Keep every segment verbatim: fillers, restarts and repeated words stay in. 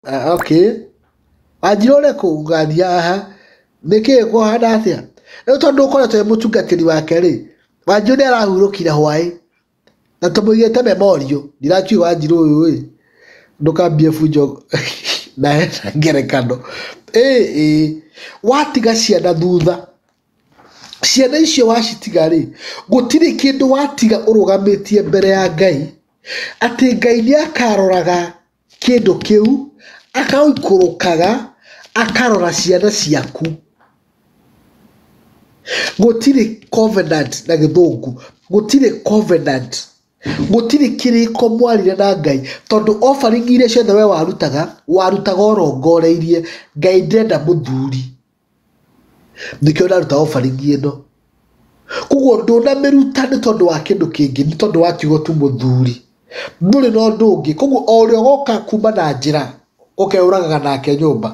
Uh, okay. Ajirole ko ngathia ha. Niki ko hana atia. Rĩu tondu ukoretwo mutungatiri wake ri. Wanjiru ni arahurukire hwai. Na tumugite memorio. Ndirakiuga Wanjiru uyu ri. Ndukambie fujo na ngerekano. Eh eh. Watiga ciana thutha. Ciana icio wacitiga ri. Gutiri kindu watiga urugamitie mbere ya Ngai. Ati Ngai ni akaroraga kindu kiu. Akaikurukaga akarora ciana ciaku. Gutiri covenant na githungu. Gutiri covenant. Gutiri kiriko mwarire na Ngai. Tondu offering ile ciothe we warutaga, warutaga orongoreirie Ngai ndenda muthuri. Nikio naruta offering ino. Kuguo ndona miruta ni tondu wa kindu kingi, ni tondu wa kiugo tu muthuri. Nduri no ndungi. Kuguo o rio goka kuma na njira. Okay, uragaga nake nyumba.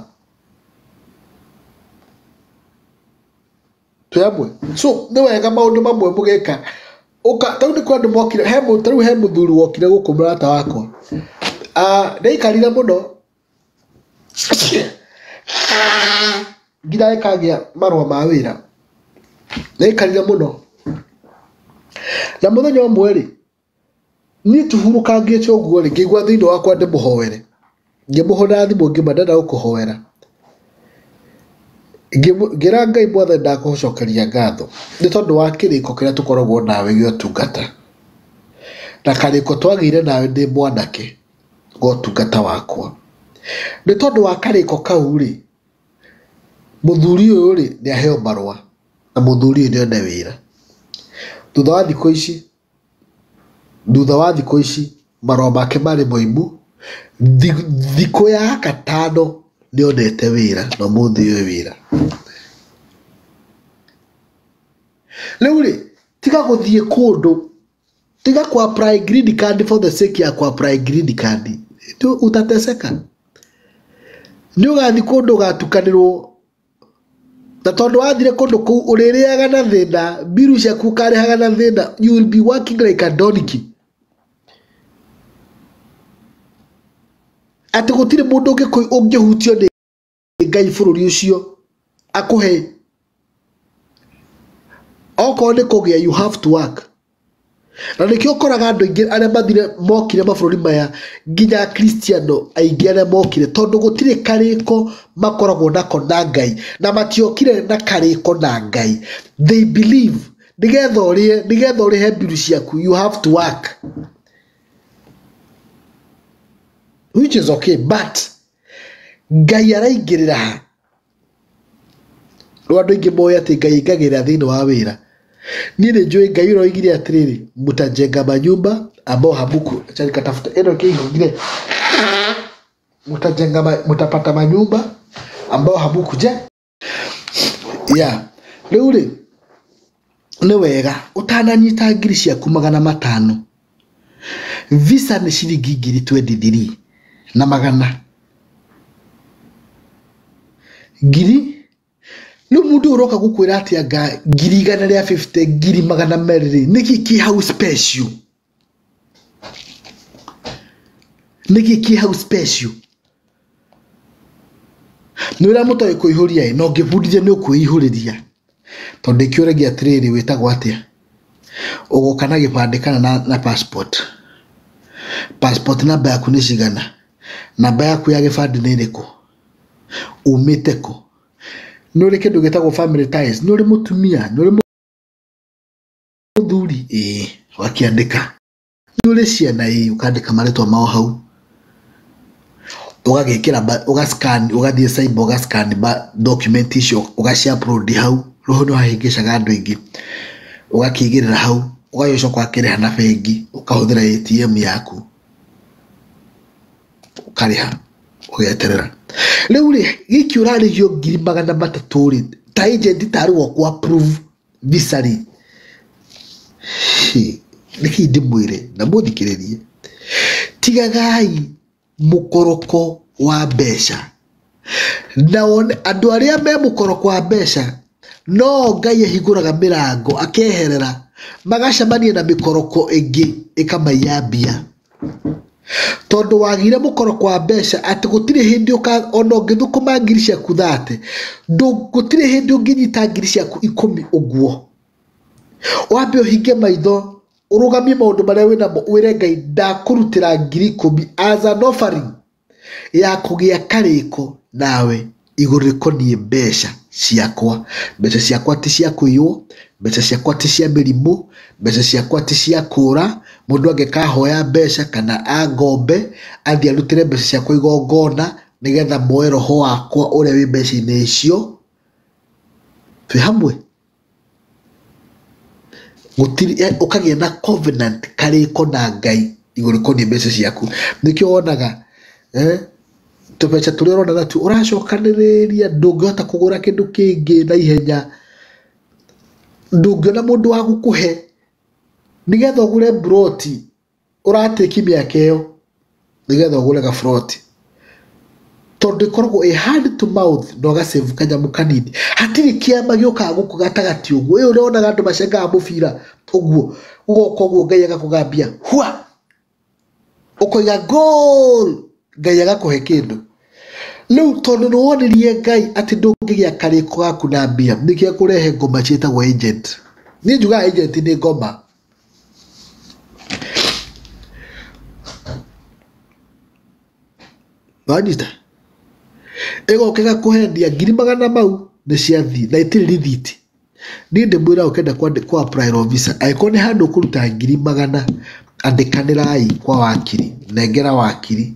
Tuyamwe. So, ni wega maundu mamwe mugeka. Oka, tau ni kwa ndu mokire, he mu, tau he muthuri wokire guku murata wakwa. Ah, uh, nei karira muno. Ngira ikagia marwa ma wira. Nei karira muno. Na muthenya umwe ri, ni tuhurukangite uguo ri, ngigwa thiini wakwa ndi muhoere. Ngimuhona thimu ngimandana gukuhoera. Ngira Ngai Mwathani ndakucokeria ngatho ni tondu wa kiriko kiria tukoragwo nawe giotungata. Na kariko twagire nawe ndi mwanake gotungata wakwa. Ni tondu wa kariko kau ri, muthuri uyu ri ni aheo marwa na muthuri uyu ni one wira. Thutha wa thikũ ici, thutha wa thikũ ici marwa make mari moimu. Thikũ ya gatano ni onete wira na muthi uyu wira. Riu ri tiga guthie kundu, tiga ku apply green card for the sake ya ku apply green card. Tu utateseka. Ni ugathi kundu gatukanirwo. Na tondu wathire kundu kuu uririaga na thina, biru ciaku karehaga na thina, you will be working like a donkey. Ati gutire mundu ungihutio ni Ngai bururi ucio akuhe. Oko ni kugia, you have to work. Na nikio koraga andu ingi aria mathire mokire mabururi maya nginya Kristiano aingi aria mokire tondu gutire kariko makoragwo nako na Ngai na matiokire na kariko na Ngai. They believe nigetha urie nigetha urihe biru ciaku, you have to work, which is okay, but Ngai araingirira. Ro andu ingi moya ati Ngai ingagirira thiini wa wira. Ni ni njui Ngai roigire atiriri, mutajenga manyumba ambao habuku achani katafuta eno kiingire. Mutajenga ma, mutapata manyumba ambao habuku je. Yeah. Riu ri ni wega utananyita ngiri ciaku magana matano. Visa ni ciringi ngiri twenty-three na magana. Ngiri no mundu uroka gukwira ati anga ngiri igana ria fifty, ngiri magana meriri niki ki house special. Niki ki house special. Nura mutoy kuihuria no ngibudije ni kuihuriria. Tondu kiuragia atiriri witagwo atia. Ugokana gibandikana na, na passport. Passport namba yaku ni cigana. Namba yaku ya gibandi ni iriku. Umite ko. Nuri kindu gitagwo family ties. Nuri mutumia, nuri muthuri eh wakiandika. Nuri ciana eh ukandika maritwa mao hau. Ugagikira ugascan ugathie cyber ugascan ba document icio ugacia upload hau. Roho no hahingicaga andu ingi. Ugakigirira hau. Ugayoco kwa kire na bengi ukahuthira A T M yaku. Ukariha ugeterera. Riu ri giki urarigio ngiri magana matatu ri ta agent taruo ku approve visa ri. Niki ndimwire na muthikiririe. Tigagai mukoroko wa mbeca. Na one andu aria me mukoroko wa mbeca no Ngai ahinguraga mirango akeherera magacemania na mikoroko ingi ikamayambia. tondu wagire mukoro kwa mbeca ati gutire hindi uka ono ngithukuma ngiri ciaku thate ndu gutire hindi unginyita ngiri ciaku ikumi uguo wambe uhinge maitho urugamie maundu maria wina mo wire Ngai ndakurutira ngiri ikumi as an offering ya kugia kariko nawe iguru rikonie mbeca ciakwa mbeca ciakwa ti cia kuiyo mbeca ciakwa ti cia mirimu mbeca ciakwa ti cia kura mundu angekahoya mbeca kana angombe athia rutire mbeca ciakwa igongona nigetha moe roho wakwa uria wi mbeca-ini icio twi hamwe gutiri ukagia na covenant kariko na Ngai iguru rikonie mbeca ciaku nikio wonaga eh tubeca turi rona tu uracokaniriria ndungihota kugura kindu kingi na ihenya ndungiona mundu wa gukuhe nigetha ugure broti urateki miaka iyo nigetha ugure ga froti tondu ikoragwo i hand to mouth no gasave kanyamu kanini hatiri kiama gioka guku gatagati uguo iyo uronaga andu macengaga mubira uguo ugoka uguo Ngai agakugambia hua ukoiga goal Ngai agakuhe kindu riu tondu nuwonirie Ngai ati ndungigia kariko gaku na mbia nikia kurehe ngoma cietagwo agent ni njuga agent ni ngoma wanyita ego kega kuhendia ngiri magana mau ni ciathi na itiri rithiti ni ndimwira ukenda kwa apply visa aiko ni handu kuruta ngiri magana andikanirai kwa wakiri nengera wakiri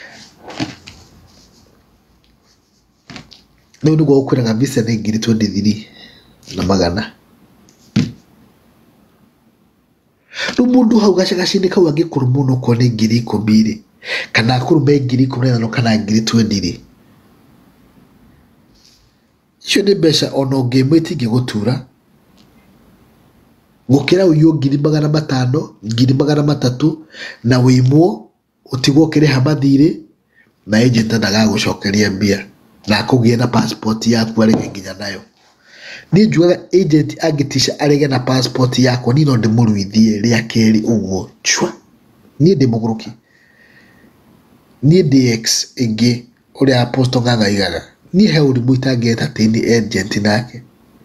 no ndugo ukwiraga visa ni ngiri twenty-three na magana rumundu hau gacagacini kau angikuru muno ko ni ngiri ikumi kana kurume ngiri ikumi na kana ngiri twenty icio ni mbeca ono ngimwiti ngigutura gukira uyo ngiri magana matano ngiri magana matatu na wimwo utigwo kiriha mathiri na agent ndagagucokeria mbia na kugie na passport yaku arege nginya nayo ni njugaga agent agitisha arege na passport yako ni no ndimuruithie ria keri uguo chwa ni ndimuguruki ni D X ingi uria aposto gaga igaga ni he uri muitange tatini agent nake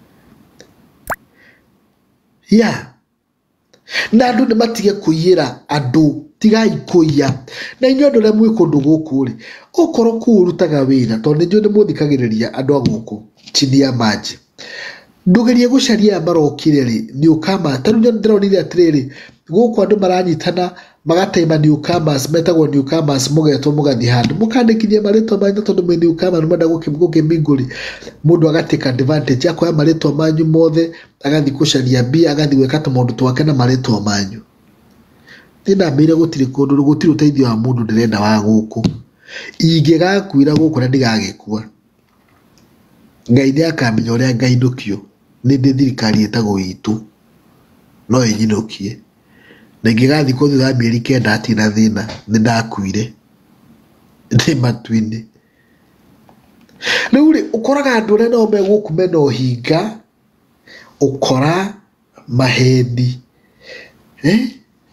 ya na andu ni matige kuyira andu tigai kuya na inyo andu ria mwikundu guku ri ukoro kurutaga wira tondu njo ni muthikagiriria andu aguku chini ya maji ndugerie gucaria marokire ri newcomer tanu ndironire atiriri guku andu maranyitana magataima newcomers metagwo newcomers mugetwo mugathi handu mukandikithia maritwa manyu tondu mwe newcomer manda gukimguke minguri mundu agatika advantage yako ya maritwa manyu mothe agathi kucaria bia agathi gweka tumundu twake na maritwa manyu ndina mbire gutiri kundu gutiri uteithio wa mundu ndirenda wa guku ingigakwira guku na ndigagikua Ngai ni akamenya uria Ngai ndukio ni ndi thirikari etagwo itu no inyinukie na ngigathi ko thutha mieri kenda ati na thina ni ndakuire ndi matwini riu ri ukoraga andu ria no meguku mena uhinga ukora mahedi eh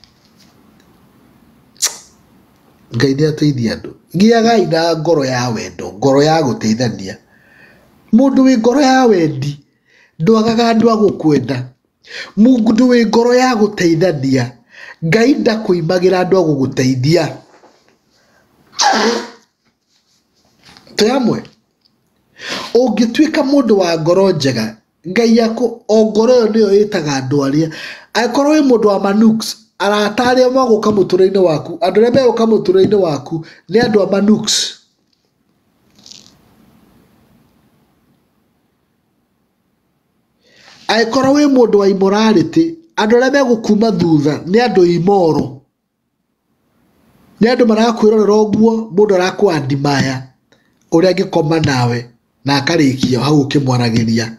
Ngai ni ateithia andu ngiaga ina ngoro ya wendo ngoro ya guteithania mundu wi ngoro ya wendi ndwagaga andu agukwenda mundu wi ngoro ya guteithania Ngai ndakuimagira andu aguguteithia tamwe ungituika mundu wa ngoro njega Ngai yako o ngoro yo niyo itaga andu aria akorwo wi mundu wa manuks arataria maguka muturaini waku andu ria meguka muturaini waku ni andu a manuks aikora we mundu wa immorality andu ria megukuma thutha ni andu imoro ni andu marakwirorera oguo mundu arakwandimaya uria ngikoma nawe na akarikia hau ukimwaragiria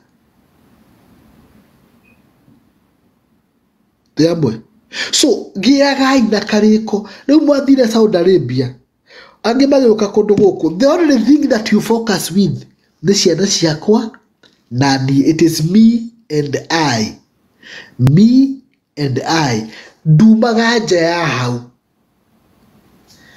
Tiamwe so giaga ina kariko riu mwathire Saudi Arabia angi magiuka kundu guku the only thing that you focus with ni ciana ciakwa na ni it is me and I me and I ndumaga nja ya hau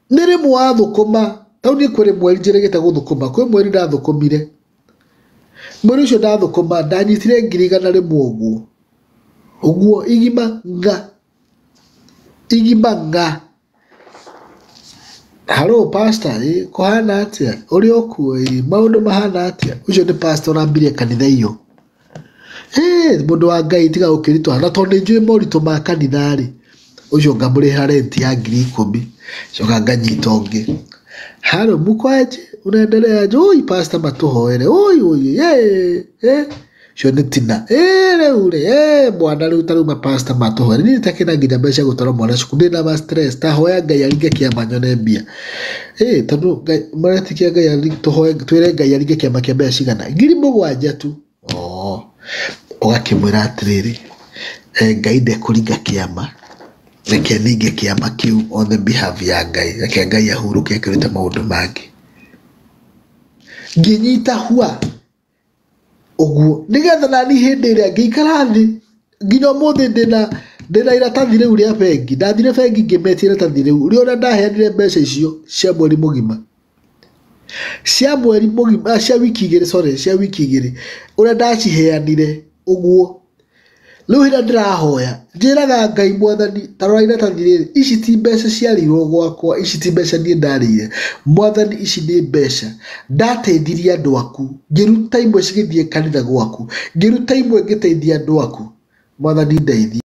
nere mwa thukuma tau ni kwere mweri njeregete guthukuma kwe mweri ndathukumire mweri ucio ndathukuma ndanyitire ngiri igana rimwe uguo uguo igima nga igima nga Hello pastor eh kohana atia uri okuo eh maundu mahana atia ucio ni pastor ambirie kanitha iyo eh mundu wa Ngai tiga ukiritwa na tondu njui morito ma kanitha ri ucio ngamuriha rent ya ngiri ikumi coka nganyita ungi Hello mukwaje unaendelea oi pastor matuhoere oi oi eh eh cio ni tina eh reure eh bwana riu taruma pastor matuhoere ni takina nginya mbeca gutara mwana cukuru na ba stress ta hoya Ngai aringe kiama nyone mbia eh tondu maratikia Ngai aringe tuhoe twire Ngai aringe kiama kia mbeca cigana ngiri mugwanja tu oh ugakimwira atiriri eh Ngai ndekuringa kiama reke ninge kiama kiu on the behalf ya Ngai reke Ngai ahuruke kirute maundu mangi nginyita hua oguo nigetha nani hindi ria ngikara thi nginya muthi ndina ndina iratathi riu ria bengi ndathire bengi ngimetia iratathi riu ri ona ndaheanire mbeca icio cia mweri mugima cia mweri mugima cia wiki igiri sorry cia wiki igiri ona ndaciheanire uguo riu hira ndirahoya njiraga Ngai mwathani tarora iratathi riri ici ti mbeca ciarirwo gwakwa ici ti mbeca nie ndarire mwathani ici ni mbeca ndateithirie andu aku ngiruta imwe cigithie kanitha gwaku ngiruta imwe ngiteithia andu aku mwathani ndeithie